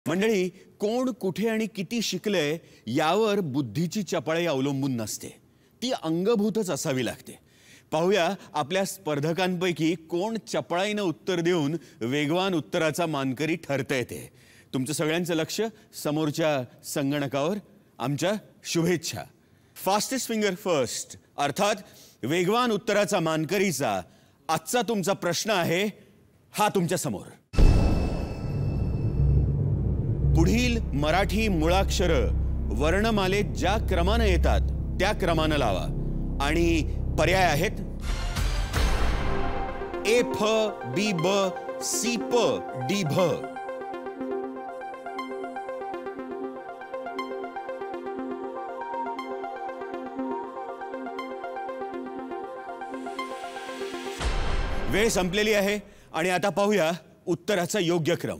मंडळी, कोण कुठे आणि किती शिकले यावर बुद्धीची चपळाई अवलंबून नसते, ती अंगभूतच असावी लागते. पाहूया आपल्या स्पर्धकांपैकी कोण चपळाईने उत्तर देऊन वेगवान उत्तराचा मानकरी ठरतंय ते. तुमचं सगळ्यांचं लक्ष समोरच्या संगणकावर. आमच्या शुभेच्छा. फास्टेस्ट फिंगर फर्स्ट अर्थात वेगवान उत्तराचा मानकरीचा आजचा तुमचा प्रश्न आहे हा तुमच्या समोर. पुढील मराठी मुळाक्षर वर्णमालेत ज्या क्रमाने येतात त्या क्रमाने लावा आणि पर्याय आहेत ए फ बी ब सी प डी भ. वेळ संपलेली आहे आणि आता पाहूया उत्तराचा योग्य क्रम.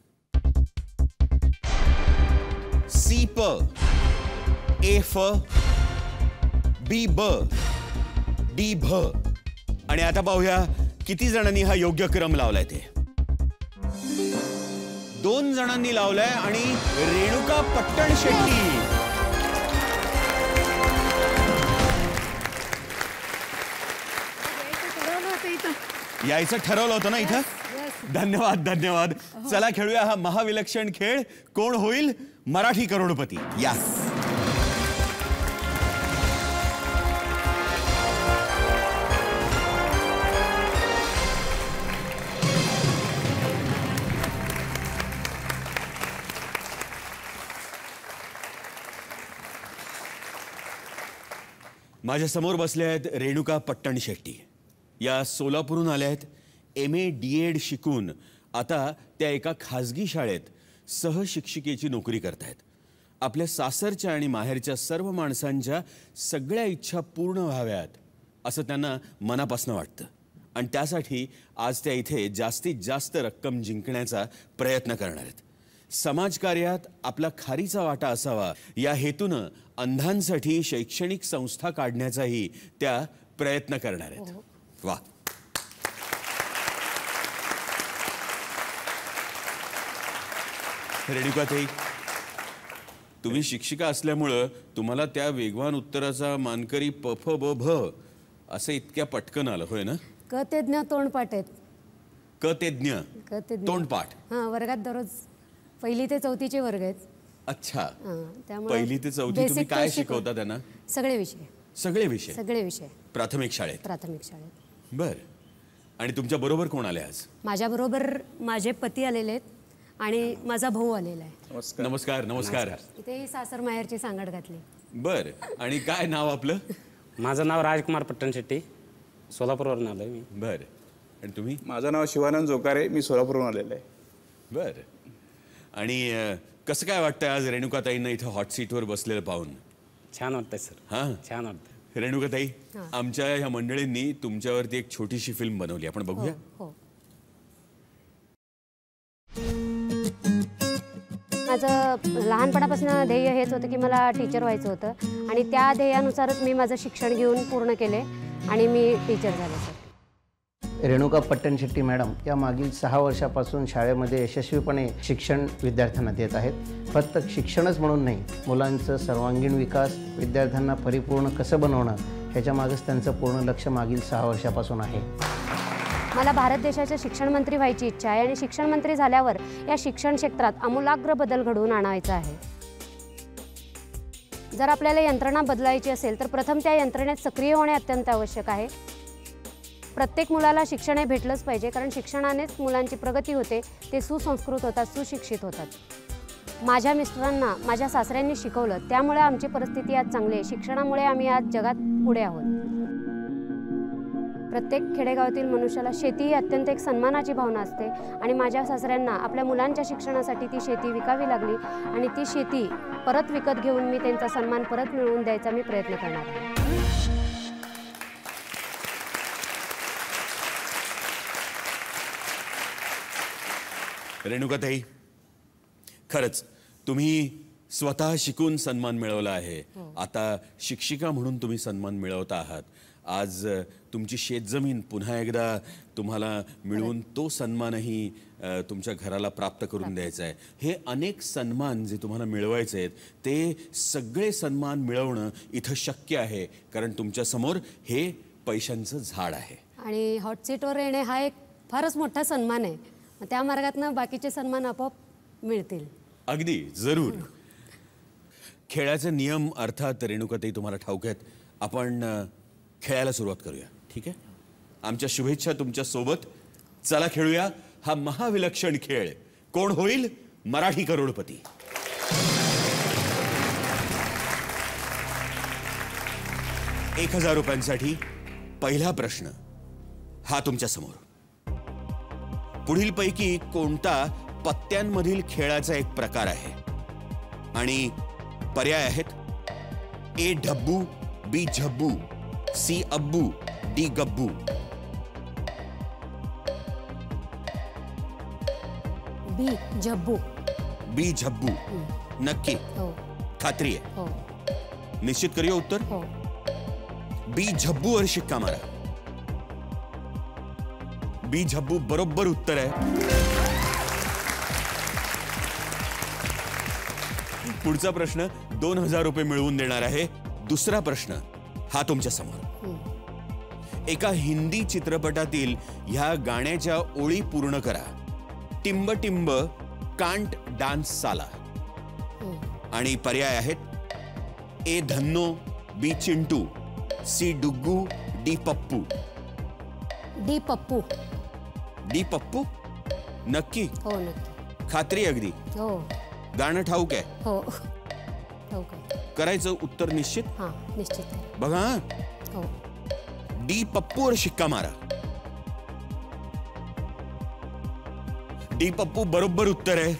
सी प, ए फ, बी ब, डी भ. आणि आता पाहूया किती जणांनी हा योग्य क्रम लावलाय ते. 2 जणांनी लावलाय आणि रेणुका पट्टण शेट्टी. यायचं ठरवलं होतं ना इथं. धन्यवाद धन्यवाद. चला खेळूया हा महाविलक्षण खेळ. कोण होईल मराठी करोडपती. या माझ्या समोर बसले आहेत रेणुका पट्टण शेट्टी. या सोलापूरहून आल्या आहेत. MA DED शिकून आता त्या एका खाजगी शाळेत सहशिक्षिकेची नोकरी करतायत. आपल्या सासरच्या आणि माहेरच्या सर्व माणसांच्या सगळ्या इच्छा पूर्ण व्हाव्यात असं त्यांना मनापासून वाटतं आणि त्यासाठी आज त्या इथे जास्तीत जास्त रक्कम जिंकण्याचा प्रयत्न करणार आहेत. समाजकार्यात आपला खारीचा वाटा असावा या हेतूनं अंधांसाठी शैक्षणिक संस्था काढण्याचाही त्या प्रयत्न करणार आहेत. वा. रेणुकाताई, तुम्ही शिक्षिका असल्यामुळं तुम्हाला त्या वेगवान उत्तराचा मानकरी प फ ब भ असं इतक्या पटकन आलं होय ना? क तज्ञ तोंडपाठ आहेत. क तज्ञ तोंडपाठ. हां, वर्गात दररोज 1ली ते 4थीचे वर्ग आहेत. अच्छा. त्यामुळे 1ली ते 4थी तुम्ही काय शिकवता त्यांना? सगळे विषय. सगळे विषय? सगळे विषय. प्राथमिक शाळेत? प्राथमिक शाळेत. बर. आणि तुमच्या बरोबर कोण आले आज? माझ्या बरोबर माझे पती आलेले आहेत आणि माझा भाऊ आलेला आहे. नमस्कार. नमस्कार. इथे सासर माहेरची सांगड घातली. बर. आणि काय नाव आपलं? माझं नाव राजकुमार पट्टण शेट्टी, सोलापूरवरून आलोय मी. बर. आणि तुम्ही? माझं नाव शिवानंद जोकारे, मी सोलापूरवरून आलेलो आहे. बर. आणि कसं काय वाटतंय आज रेणुकाताईंना इथं हॉट सीटवर बसलेलं पाहून? छान वाटतंय सर. हां, छान वाटतंय. रेणुकाताई, आमच्या ह्या मंडळींनी तुमच्यावरती एक छोटीशी फिल्म बनवली, आपण बघूया. हो. माझं लहानपणापासून ध्येय हेच होतं की मला टीचर व्हायचं होतं आणि त्या ध्येयानुसारच मी माझं शिक्षण घेऊन पूर्ण केले आणि मी टीचर झाले सर. रेणुका पट्टण शेट्टी मॅडम या मागील 6 वर्षापासून शाळेमध्ये यशस्वीपणे शिक्षण विद्यार्थ्यांना देत आहेत. फक्त शिक्षणच म्हणून नाही, मुलांचं सर्वांगीण विकास, विद्यार्थ्यांना परिपूर्ण कसं बनवणं ह्याच्या मागेच त्यांचं पूर्ण लक्ष मागील 6 वर्षापासून आहे. मला भारत देशाचे शिक्षण मंत्री व्हायची इच्छा आहे आणि शिक्षण मंत्री झाल्यावर या शिक्षण क्षेत्रात आमूलाग्र बदल घडवून आणायचा आहे. जर आपल्याला यंत्रणा बदलायची असेल तर प्रथम त्या यंत्रणेत सक्रिय होणे अत्यंत आवश्यक आहे. प्रत्येक मुलाला शिक्षण हे भेटलंच पाहिजे, कारण शिक्षणानेच मुलांची प्रगती होते, ते सुसंस्कृत होतात, सुशिक्षित होतात. माझ्या मिस्टरांना माझ्या सासऱ्यांनी शिकवलं, त्यामुळे आमची परिस्थिती आज चांगली आहे. शिक्षणामुळे आम्ही आज जगात पुढे आहोत. प्रत्येक खेडेगावातील मनुष्याला शेती ही अत्यंत एक सन्मानाची भावना असते आणि माझ्या सासऱ्यांना आपल्या मुलांच्या शिक्षणासाठी ती शेती विकावी लागली आणि ती शेती परत विकत घेऊन मी त्यांचा सन्मान परत मिळवून द्यायचा मी प्रयत्न करणार आहे. रेणुकाताई, खरंच तुम्ही स्वतः शिकून सन्मान मिळवला आहे. आता शिक्षिका म्हणून तुम्ही सन्मान मिळवता आहात आज तुमची शेतजमीन पुन्हा एकदा तुम्हाला मिळवून तो सन्मानही तुमच्या घराला प्राप्त करून द्यायचा आहे. हे अनेक सन्मान जे तुम्हाला मिळवायचे आहेत ते सगळे सन्मान मिळवणं इथं शक्य आहे, कारण तुमच्या समोर हे पैशांचं झाड आहे. आणि हॉट सीटवर येणे हा एक फारच मोठा सन्मान आहे. मग त्या मार्गातनं बाकीचे सन्मान आपोआप मिळतील. अगदी जरूर. खेळाचे नियम अर्थात रेणुकाताई तुम्हाला ठाऊक आहेत. आपण खेळायला सुरुवात करूया, ठीक आहे? आमच्या शुभेच्छा तुमच्या सोबत. चला खेळूया हा महाविलक्षण खेळ. कोण होईल मराठी करोडपती? ₹1000 पहिला प्रश्न हा तुमच्या समोर. पुढीलपैकी कोणता पत्त्यांमधील खेळाचा एक प्रकार आहे? आणि पर्याय आहेत ए ढब्बू, बी झब्बू, सी अब्बू, डी गब्बू. बी झब्बू. बी झब्बू नक्की? हो खात्री आहे? हो निश्चित करूया उत्तर. हो. बी झब्बू वर शिक्का मारा. बी झब्बू बरोबर उत्तर आहे. पुढचा प्रश्न ₹2000 मिळवून देणार आहे. दुसरा प्रश्न हा तुमच्या समोर. एका हिंदी चित्रपटातील ह्या गाण्याच्या ओळी पूर्ण करा. टिंब टिंब कांट डान्स साला. आणि पर्याय आहेत A Dhanno, B Chintu, C Duggu, D Pappu. D Pappu. D Pappu नक्की? हो नक्की. खात्री अगदी? हो गाणं ठाऊक आहे? हो हो काय करायचं उत्तर निश्चित? हां निश्चित करा. बघा हा. हो. डी पप्पूवर शिक्का मारा. डी पप्पू बरोबर उत्तर आहे.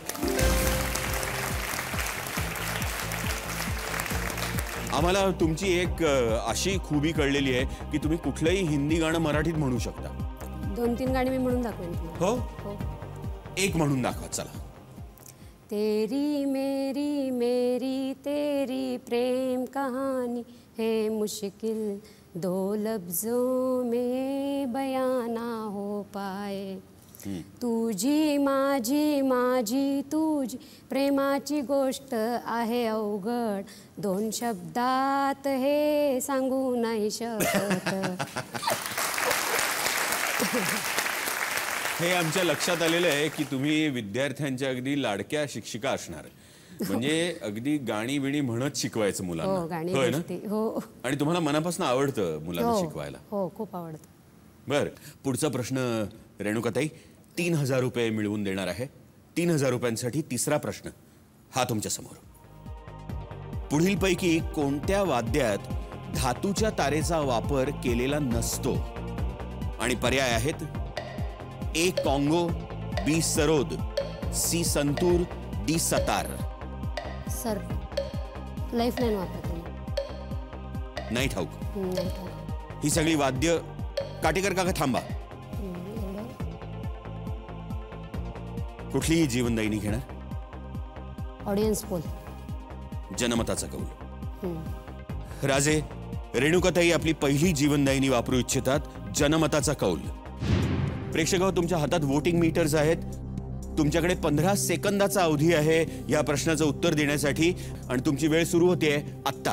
आम्हाला तुमची एक अशी खूबी कळलेली आहे की तुम्ही कुठलंही हिंदी गाणं मराठीत म्हणू शकता. 2-3 गाणी मी म्हणून दाखवेन तुम्हाला. हो, हो. एक म्हणून दाखवा. चला. तेरी मेरी मेरी तेरी प्रेम कहानी है मुश्किल 2 लफ्जों में बयां ना हो पाए. तुझी माझी माझी तुझी प्रेमाची गोष्ट आहे अवघड 2 शब्दात हे सांगू नाही शकत. हे आमच्या लक्षात आलेलं आहे की तुम्ही विद्यार्थ्यांच्या अगदी लाडक्या शिक्षिका असणार. म्हणजे अगदी गाणी बिणी म्हणत शिकवायचं हो मुलांना, गाणी होय ना? गोष्टी. हो आणि तुम्हाला मनापासून आवडतं मुलांना हो शिकवायला. हो खूप आवडतं. बर, पुढचा प्रश्न रेणुकाताई ₹3000 मिळवून देणार आहे. ₹3000 तिसरा प्रश्न हा तुमच्या समोर. पुढीलपैकी कोणत्या वाद्यात धातूच्या तारेचा वापर केलेला नसतो? आणि पर्याय आहेत A Congo, B sarod, C santoor, D sitar. Sir lifeline वापरते मी. नाही ठाऊक? नाही ठाऊक. ही सगळी वाद्य काटेकर काका थांबा. एवढं कुठलीही जीवनदायिनी घेणार? Audience poll. जनमताचा कौल. राजे, रेणुकाताई आपली पहिली जीवनदायिनी वापरू इच्छितात. जनमताचा कौल. प्रेक्षक हो, तुमच्या हातात वोटिंग मीटर्स आहेत. तुमच्याकडे 15 सेकंदाचा अवधी आहे या प्रश्नाचं उत्तर देण्यासाठी आणि तुमची वेळ सुरू होते आत्ता.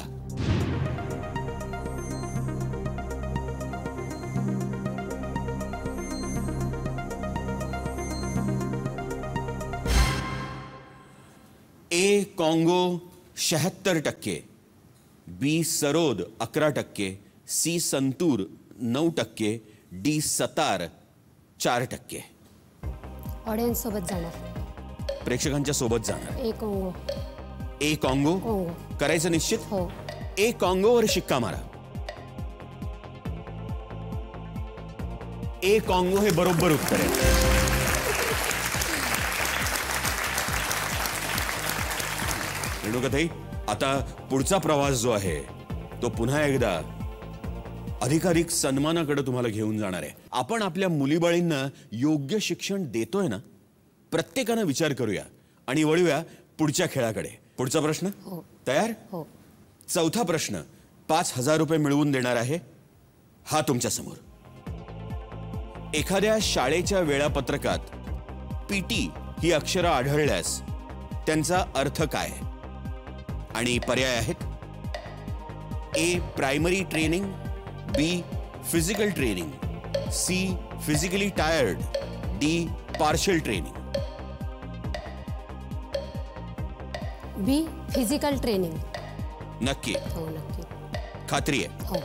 A Congo 76%, B sarod 11%, C santoor 9%, D sitar 4%. Audience सोबत जाणार. प्रेक्षकांच्या सोबत जाणार. A Congo. A Congo Congo. करायचं निश्चित? हो. ए कॉंगोवर शिक्का मारा. ए कॉंगो हे बरोबर उत्तर आहे. रेणुकाताई, आता पुढचा प्रवास जो आहे तो पुन्हा एकदा अधिकाधिक सन्मानाकडे तुम्हाला घेऊन जाणार आहे. आपण आपल्या मुलीबाळींना योग्य शिक्षण देतोय ना? प्रत्येकानं विचार करूया आणि वळूया पुढच्या खेळाकडे. पुढचा प्रश्न हो. तयार? हो. चौथा प्रश्न ₹5000 मिळवून देणार आहे. हा तुमच्या समोर. एखाद्या शाळेच्या वेळापत्रकात पीटी ही अक्षरं आढळल्यास त्यांचा अर्थ काय? आणि पर्याय आहेत: A primary training, B physical training, C physically tired, D partial training. B physical training. नक्की? हो नक्की. खात्री आहे? हो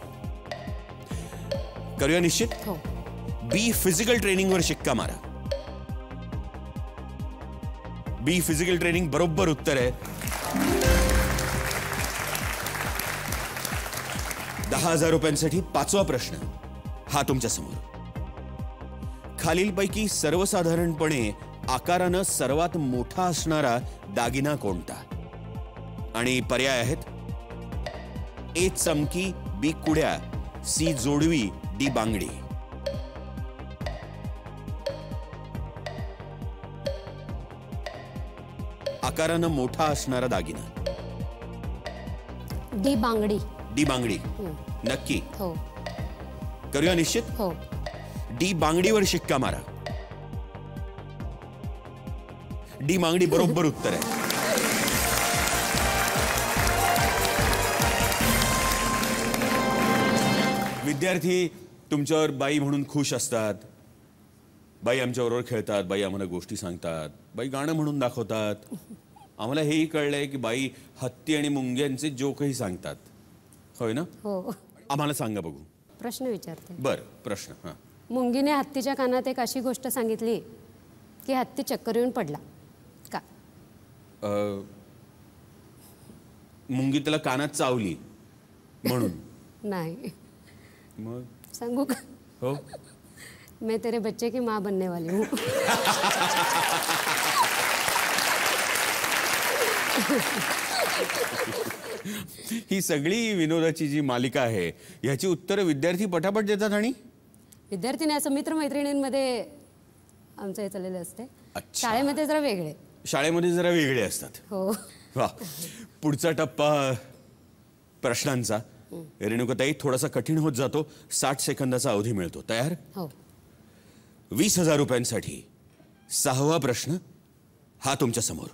करूया निश्चित. हो. बी फिजिकल ट्रेनिंगवर शिक्का मारा. बी फिजिकल ट्रेनिंग बरोबर उत्तर आहे. 10,000 रुपयांसाठी 5वा प्रश्न हा तुमच्या समोर. खालीलपैकी सर्वसाधारणपणे आकारानं सर्वात मोठा असणारा दागिना कोणता? आणि पर्याय आहेत: ए चमकी, बी कुड्या, सी जोडवी, डी बांगडी. आकारानं मोठा असणारा दागिना. डी बांगडी. डी बांगडी. नक्की? हो. करूया निश्चित. हो. डी बांगडीवर शिक्का मारा. डी बांगडी बरोबर उत्तर आहे. विद्यार्थी तुमच्यावर बाई म्हणून खुश असतात. बाई आमच्याबरोबर खेळतात, बाई आम्हाला गोष्टी सांगतात, बाई गाणं म्हणून दाखवतात. आम्हाला हेही कळलंय की बाई हत्ती आणि मुंग्यांचे जोकही सांगतात. होय ना? हो. आम्हाला सांगा बघू. प्रश्न विचारते. बर प्रश्न. हा. मुंगीने हत्तीच्या कानात एक अशी गोष्ट सांगितली की हत्ती चक्कर येऊन पडला. का? मुंगी त्याला कानात चावली म्हणून? नाही. मग सांगू का? हो. मैं तेरे बच्चे की माँ बनने वाली हूँ. ही सगळी विनोदाची जी मालिका आहे याची उत्तरं विद्यार्थी पटापट देतात. आणि विद्यार्थीने असं मित्रमैत्रिणींमध्ये आमचं हे चाललेलं असते. अच्छा. शाळेमध्ये जरा वेगळे. शाळेमध्ये जरा वेगळे असतात. हो. वा. पुढचा टप्पा प्रश्नांचा. रेणुकाताई थोडासा कठीण होत जातो. 60 सेकंदाचा अवधी मिळतो. तयार? हो. 20,000 रुपयांसाठी 6वा प्रश्न हा तुमच्या समोर.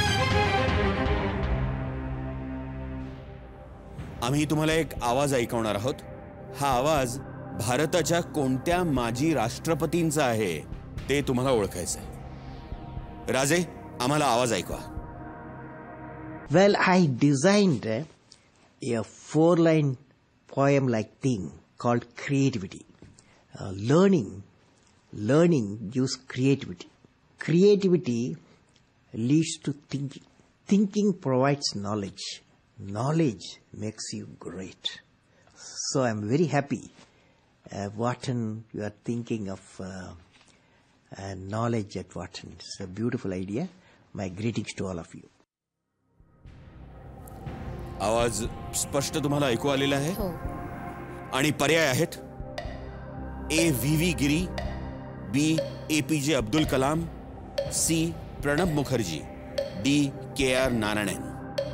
आम्ही तुम्हाला एक आवाज ऐकवणार आहोत. हा आवाज भारताच्या कोणत्या माजी राष्ट्रपतींचा आहे ते तुम्हाला ओळखायचं आहे. राजे, आम्हाला आवाज ऐकवा. Well, I designed a 4-line poem-like thing called creativity. Learning gives creativity. Creativity leads to thinking. Thinking provides knowledge. Knowledge makes you great. So I'm very happy, Wharton, you are thinking of knowledge at Wharton. It's a beautiful idea. My greetings to all of you. आवाज स्पष्ट तुम्हाला ऐकू आलेला आहे. हो. आणि पर्याय आहेत: A V Giri, B APJ Abdul Kalam, C Pranab Mukherjee, D KR Narayanan.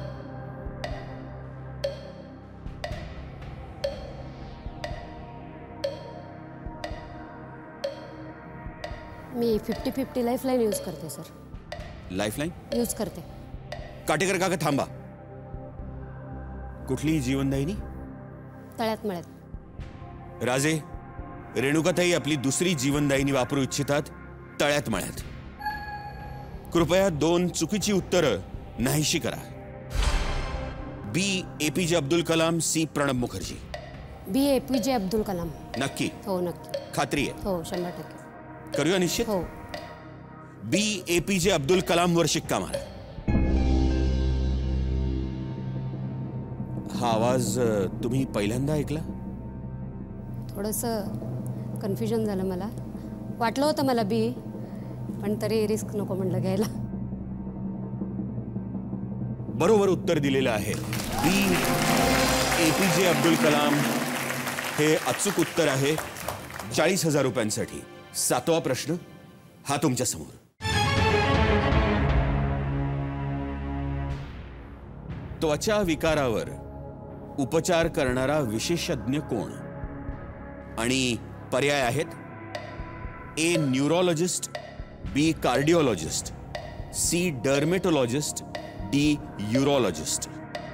मी 50-50 लाईफलाईन यूज करते सर. लाईफलाईन यूज करते. काटेकर काका थांबा. कुठलीही जीवनदायिनी? तळ्यात मळ्यात. राजे, रेणुकाताई आपली दुसरी जीवनदायिनी वापरू इच्छितात तळ्यात मळ्यात. कृपया 2 चुकीची उत्तरं नाहीशी करा. B APJ Abdul Kalam, C Pranab Mukherjee. B APJ Abdul Kalam. नक्की? हो नक्की. खात्री आहे? हो 100%. करूया निश्चित. हो. बी APJ अब्दुल कलाम वर शिक्का मारा. हा आवाज तुम्ही पहिल्यांदा ऐकला? थोडंसं कन्फ्युजन झालं मला. वाटलं होतं मला बी, पण तरी रिस्क नको म्हणलं घ्यायला. बरोबर उत्तर दिलेलं आहे. बी APJ अब्दुल कलाम हे अचूक उत्तर आहे. 40,000 रुपयांसाठी 7वा प्रश्न हा तुमच्या समोर. त्वचा विकारावर उपचार करणारा विशेषज्ञ कोण? आणि पर्याय आहेत A neurologist, B cardiologist, C dermatologist, D urologist.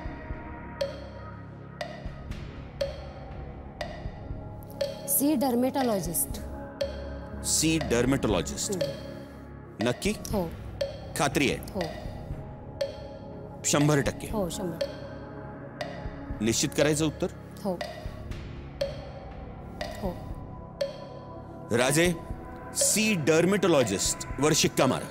C dermatologist. C dermatologist. नक्की? हो खात्री आहे? हो 100%. हो 100. निश्चित करायचं उत्तर? हो हो. राजे, सी डर्मेटोलॉजिस्ट वर शिक्का मारा.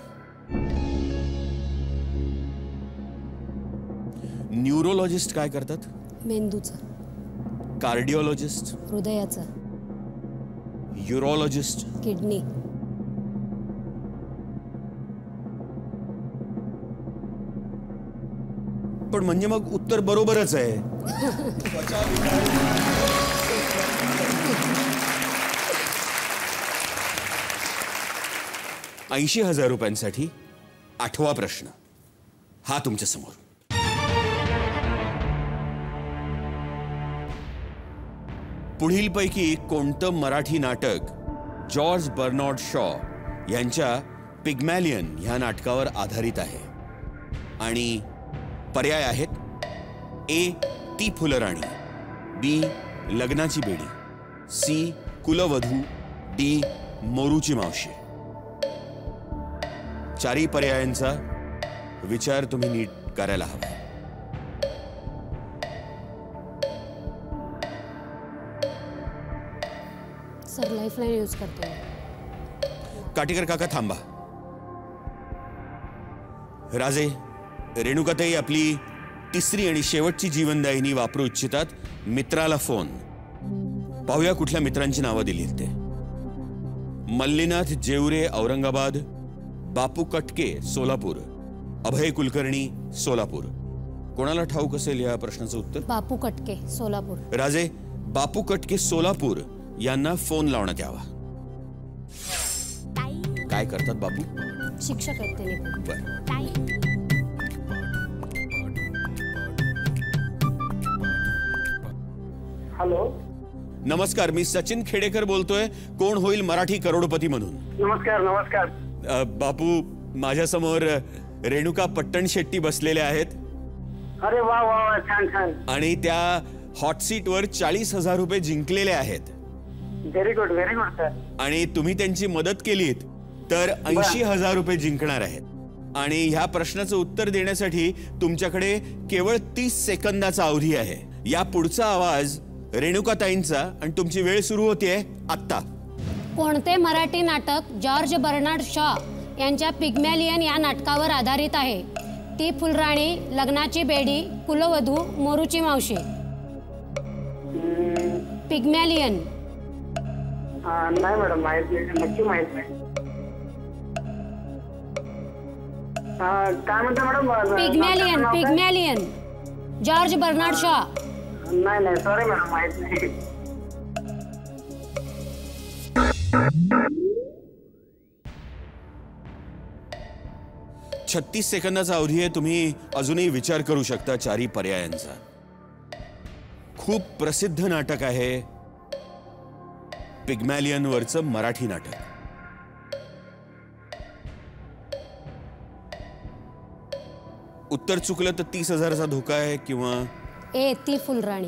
न्यूरोलॉजिस्ट काय करतात? मेंदूचं, कार्डिओलॉजिस्ट, हृदयाचं, युरोलॉजिस्ट, किडनी. पण म्हणजे मग उत्तर बरोबरच आहे. 80,000 रुपयांसाठी 8वा प्रश्न हा तुमच्या समोर. पुढीलपैकी कोणतं मराठी नाटक जॉर्ज बर्नार्ड शॉ यांच्या पिग्मॅलियन ह्या नाटकावर आधारित आहे? आणि पर्याय आहेत ए ती Phulrani, B Lagnachi Bedi, C Kulvadhu, D Moruchi Mavshi. चारही पर्यायांचा विचार तुम्ही नीट करायला हवा. सर लाईफलाईन यूज करतो. काटेकर काका थांबा. राजे, रेणुकाताई आपली तिसरी आणि शेवटची जीवनदायिनी वापरू इच्छितात. मित्राला फोन. पाहूया कुठल्या मित्रांची नावं दिलीत ते. मल्लीनाथ जेवरे औरंगाबाद, बापू कटके सोलापूर, अभय कुलकर्णी सोलापूर. कोणाला ठाऊक असेल या प्रश्नाचं उत्तर? बापू कटके सोलापूर. राजे, बापू कटके सोलापूर यांना फोन लावण्यात यावा. काय करतात बापू? शिक्षक आहेत ते. बर. हॅलो, नमस्कार, मी सचिन खेडेकर बोलतोय. कोण होईल मराठी करोडपती म्हणून. नमस्कार. नमस्कार. बापू, माझ्या समोर रेणुका पट्टण शेट्टी बसलेल्या आहेत अरे वा वा वा, छान छान. आणि त्या हॉट सीट वर 40,000 रुपये जिंकलेले आहेत. Very good sir. आणि तुम्ही त्यांची मदत केलीत तर 80,000 रुपये जिंकणार आहेत. आणि ह्या प्रश्नाचं उत्तर देण्यासाठी तुमच्याकडे केवळ 30 सेकंदाचा अवधी आहे. या पुढचा आवाज रेणुकाताईंचा आणि तुमची वेळ सुरू होतीये आत्ता. कोणते मराठी नाटक जॉर्ज बर्नार्ड शॉ यांच्या पिग्मॅलियन या नाटकावर आधारित आहे? ती फुलराणी, लग्नाची बेडी, कुलवधू, मोरूची मावशी. पिग्मॅलियन. नाही मॅडम, माहित नाही, नक्की माहित नाही. काय म्हणता madam? Pygmalion. Pygmalion, George Bernard Shaw. नाही नाही, सॉरी मॅडम, माहित नाही. 36 सेकंदाचा अवधी आहे. तुम्ही अजूनही विचार करू शकता चारही पर्यायांचा. खूप प्रसिद्ध नाटक आहे पिग्मॅलियन वरचं मराठी नाटक. उत्तर चुकलं तर 30,000चा धोका आहे किंवा ए ती फुलराणी.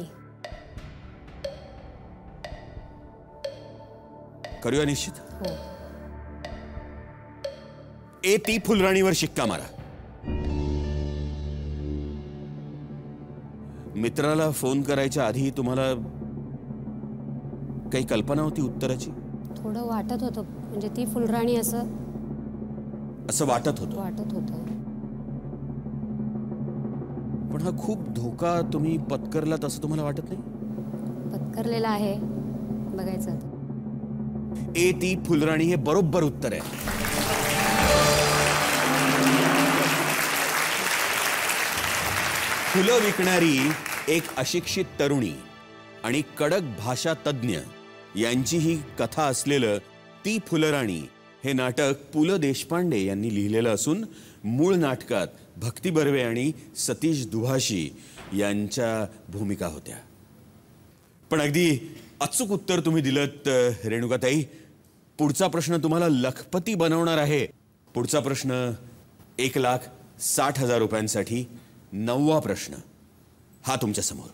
करूया निश्चित. हो. ए ती फुलराणीवर शिक्का मारा. मित्राला फोन करायच्या आधी तुम्हाला काही कल्पना होती उत्तराची? थोडं वाटत होतं, म्हणजे ती फुलराणी असं वाटत होतं. वाटत होतं. पण हा खूप धोका तुम्ही पत्करलात असं तुम्हाला वाटत नाही? पत्करलेला आहे, बघायचं आता. ए ती फुलराणी हे बरोबर उत्तर आहे. फुलं विकणारी एक अशिक्षित तरुणी आणि कडक भाषा तज्ज्ञ यांची ही कथा असलेलं ती फुलराणी हे नाटक पु ल देशपांडे यांनी लिहिलेलं असून मूळ नाटकात भक्ती बर्वे आणि सतीश दुभाषी यांच्या भूमिका होत्या. पण अगदी अचूक उत्तर तुम्ही दिलत रेणुकाताई. पुढचा प्रश्न तुम्हाला लखपती बनवणार आहे. पुढचा प्रश्न 1,60,000 रुपयांसाठी. 9वा प्रश्न हा तुमच्या समोर.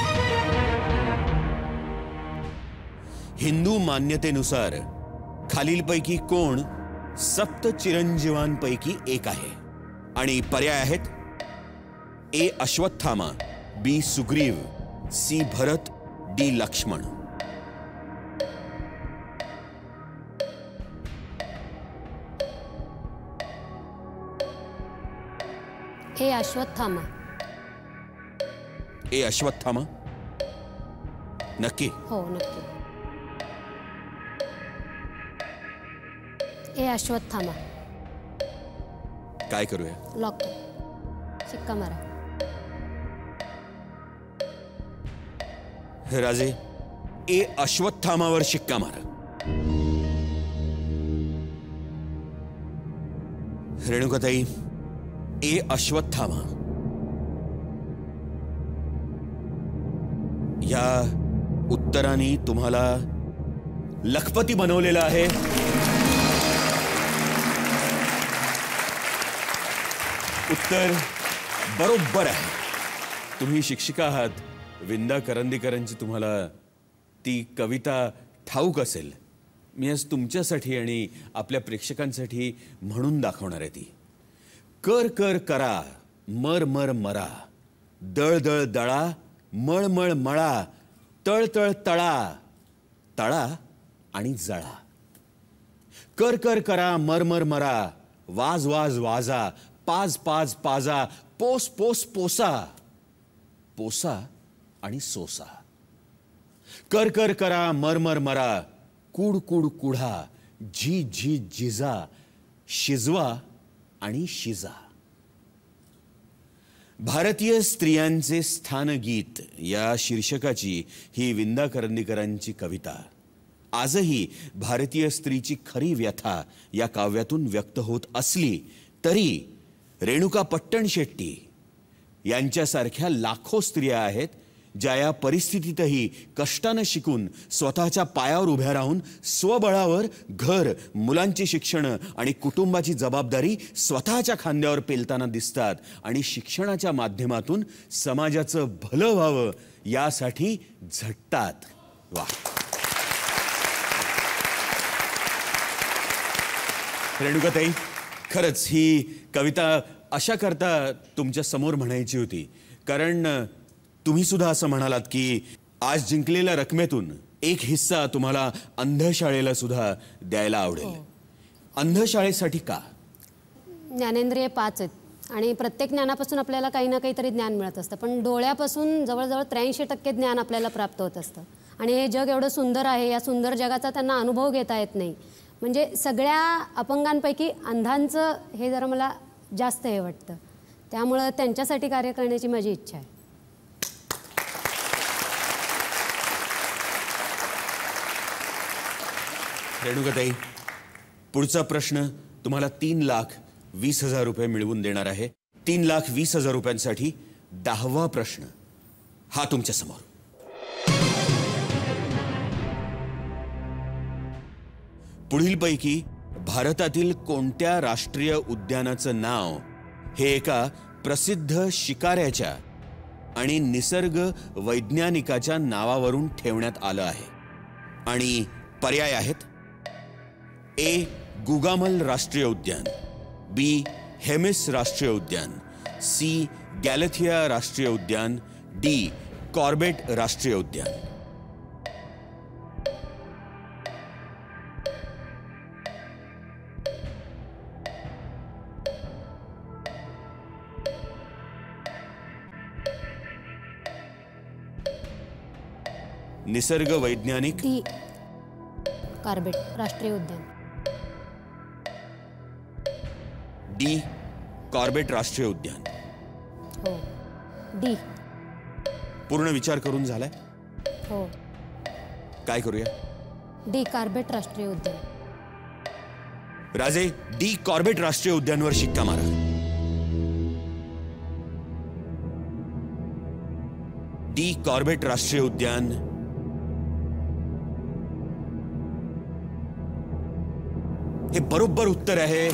हिंदू मान्यतेनुसार खालीलपैकी कोण सप्त चिरंजीवांपैकी एक आहे? आणि पर्याय आहेत A Ashwatthama, B Sugriv, C Bharat, D Lakshman. A Ashwatthama. A Ashwatthama नक्की? हो नक्की. ए अश्वत्थामा. काय करूया? लॉक. शिक्का मारा. राजे, ए अश्वत्थामावर शिक्का मारा. रेणुकाताई, ए अश्वत्थामा या उत्तराने तुम्हाला लखपती बनवलेलं आहे. उत्तर बरोबर आहे. तुम्ही शिक्षिका आहात. विंदा करंदीकरांची तुम्हाला ती कविता ठाऊक असेल. मी आज तुमच्यासाठी आणि आपल्या प्रेक्षकांसाठी म्हणून दाखवणार आहे ती. कर कर करा, मर मर मरा, दळ दळ दळा, मळ मळ मळा, तळ तळ तळा, तळा आणि जळा. कर कर करा, मर मर मरा, वाज वाज वाजा, पाज पाज पाजा, पोस पोस पोसा, पोसा आणि सोसा. कर कर करा, मर मर मरा, कुड कुड कुढा, झी झी झिजा, शिजवा आणि शिजा. भारतीय स्त्रियांचे स्थानगीत या शीर्षकाची ही विंदा करंदीकरांची कविता आजही भारतीय स्त्रीची खरी व्यथा या काव्यातून व्यक्त होत असली तरी रेणुका पट्टण शेट्टी यांच्यासारख्या लाखो स्त्रिया आहेत ज्या या परिस्थितीतही कष्टानं शिकून स्वतःच्या पायावर उभ्या राहून स्वबळावर घर, मुलांची शिक्षण आणि कुटुंबाची जबाबदारी स्वतःच्या खांद्यावर पेलताना दिसतात आणि शिक्षणाच्या माध्यमातून समाजाचं भलं व्हावं यासाठी झटतात. वा. रेणुकाताई, खरंच ही कविता अशा करता तुमच्या समोर म्हणायची होती कारण तुम्ही सुद्धा असं म्हणालात की आज जिंकलेल्या रकमेतून एक हिस्सा तुम्हाला अंधशाळेला सुद्धा द्यायला आवडेल. अंधशाळेसाठी का? ज्ञानेंद्रिय 5 आहेत आणि प्रत्येक ज्ञानापासून आपल्याला काही ना काहीतरी ज्ञान मिळत असतं. पण डोळ्यापासून जवळजवळ 83% ज्ञान आपल्याला प्राप्त होत असतं आणि हे जग एवढं सुंदर आहे. या सुंदर जगाचा त्यांना अनुभव घेता येत नाही. म्हणजे सगळ्या अपंगांपैकी अंधांचं हे जरा मला जास्त हे वाटतं. त्यामुळं त्यांच्यासाठी कार्य करण्याची माझी इच्छा आहे. रेणुकाताई, पुढचा प्रश्न तुम्हाला 3,20,000 रुपये मिळवून देणार आहे. 3,20,000 रुपयांसाठी 10वा प्रश्न हा तुमच्या समोर. पुढीलपैकी भारतातील कोणत्या राष्ट्रीय उद्यानाचं नाव हे एका प्रसिद्ध शिकाऱ्याच्या आणि निसर्ग वैज्ञानिकाच्या नावावरून ठेवण्यात आलं आहे? आणि पर्याय आहेत ए गुगामल राष्ट्रीय उद्यान, बी हेमिस राष्ट्रीय उद्यान, सी गॅलेथिया राष्ट्रीय उद्यान, डी कॉर्बेट राष्ट्रीय उद्यान. निसर्ग वैज्ञानिक डी कॉर्बेट राष्ट्रीय उद्यान. डी कॉर्बेट राष्ट्रीय उद्यान. हो. डी. पूर्ण विचार करून झालाय? हो. काय करूया? डी कॉर्बेट राष्ट्रीय उद्यान. राजे, डी कॉर्बेट राष्ट्रीय उद्यानवर शिक्का मारा. डी कॉर्बेट राष्ट्रीय उद्यान हे बरोबर उत्तर आहे.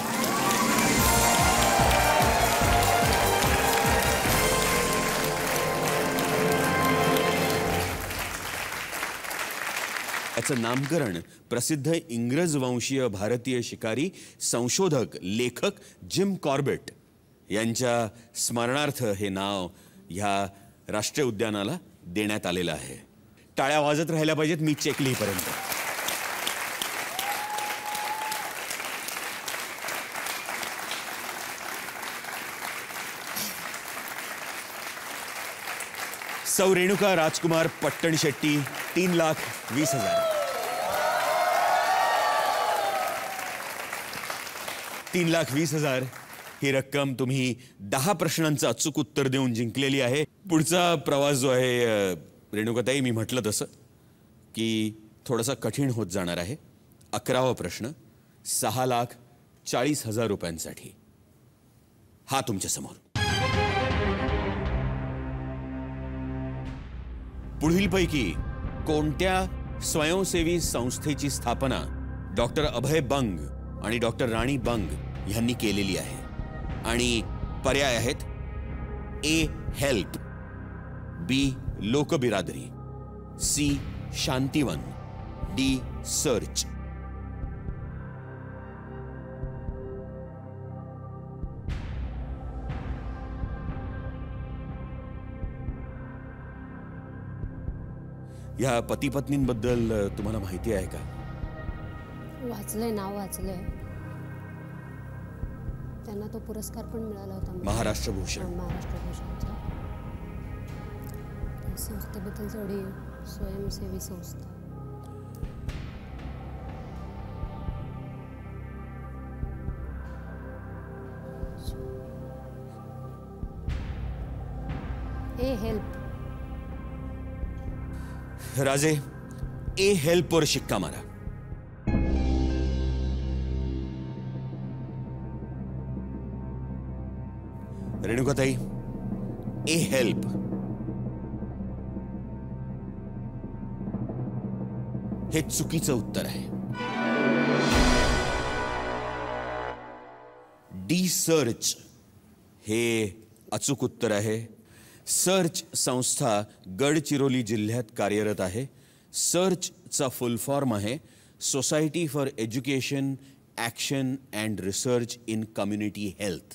याचं नामकरण प्रसिद्ध इंग्रज वंशीय भारतीय शिकारी संशोधक लेखक जिम कॉर्बेट यांच्या स्मरणार्थ हे नाव ह्या राष्ट्रीय उद्यानाला देण्यात आलेलं आहे. टाळ्या वाजत राहिल्या पाहिजेत मी चेक लिहीपर्यंत. सौ रेणुका राजकुमार पट्टण शेट्टी 3,20,000. 3,20,000 ही रक्कम तुम्ही 10 प्रश्नांचं अचूक उत्तर देऊन जिंकलेली आहे. पुढचा प्रवास जो आहे रेणुकाताई, मी म्हटलं तसं की थोडासा कठीण होत जाणार आहे. 11वा प्रश्न 6,40,000 रुपयांसाठी हा तुमच्या समोर. पुढीलपैकी कोणत्या स्वयंसेवी संस्थेची स्थापना डॉक्टर अभय बंग आणि डॉक्टर राणी बंग यांनी केलेली आहे? आणि पर्याय आहेत A help, B Lokbiradari, C Shantivan, D search. या पती पत्नींबद्दल तुम्हाला माहिती आहे का? वाचलंय, नाव वाचलंय. त्यांना तो पुरस्कार पण मिळाला होता, महाराष्ट्र भूषण. महाराष्ट्र भूषणचा. संस्थेबद्दल थोडी स्वयंसेवी संस्था. A help. राजे, ए हेल्प वर शिक्का मारा. रेणुकाताई, ए हेल्प हे चुकीचं उत्तर आहे. डी सर्च हे अचूक उत्तर आहे. सर्च संस्था गडचिरोली जिल्ह्यात कार्यरत आहे. सर्चचा फुल फॉर्म आहे society for education, action and research in community health.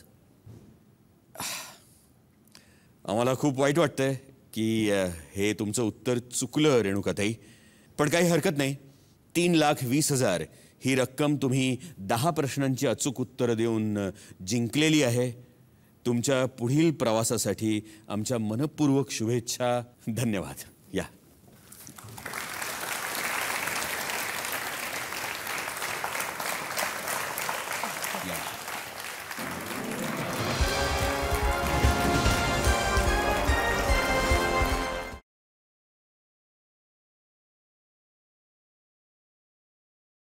आम्हाला खूप वाईट वाटतंय की हे तुमचं उत्तर चुकलं रेणुकाताई, पण काही हरकत नाही. 3,20,000 ही रक्कम तुम्ही 10 प्रश्नांची अचूक उत्तरं देऊन जिंकलेली आहे. तुमच्या पुढील प्रवासासाठी आमच्या मनपूर्वक शुभेच्छा. धन्यवाद. या.